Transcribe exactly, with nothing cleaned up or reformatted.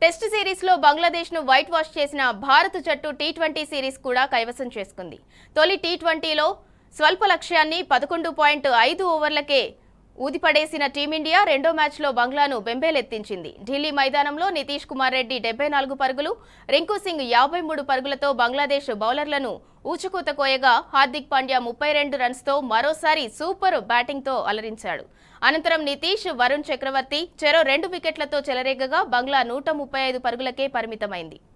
Test series లో బంగ్లాదేశ్ ను white wash చేసిన భారత జట్టు టీ ట్వంటీ సిరీస్ కూడా కైవసం చేసుకుంది. తొలి టీ ట్వంటీలో స్వల్ప లక్ష్యాన్ని పదకొండు పాయింట్ ఐదు ఓవర్లకే ఊదిపడేసిన టీమిండియా రెండో మ్యాచ్లో బంగ్లాను బెంబేలెత్తించింది. ఢిల్లీ మైదానంలో నితీష్ కుమార్ రెడ్డి డెబ్బై నాలుగు పరుగులు, రింకు సింగ్ యాభై మూడు పరుగులతో బంగ్లాదేశ్ బౌలర్లను ఊచకూత కోయగా హార్దిక్ పాండ్యా ముప్పై రెండు రన్స్తో మరోసారి సూపర్ బ్యాటింగ్తో అలరించాడు. అనంతరం నితీష్, వరుణ్ చక్రవర్తి చెరో రెండు వికెట్లతో చెలరేగగా బంగ్లా నూట ముప్పై ఐదు పరుగులకే పరిమితమైంది.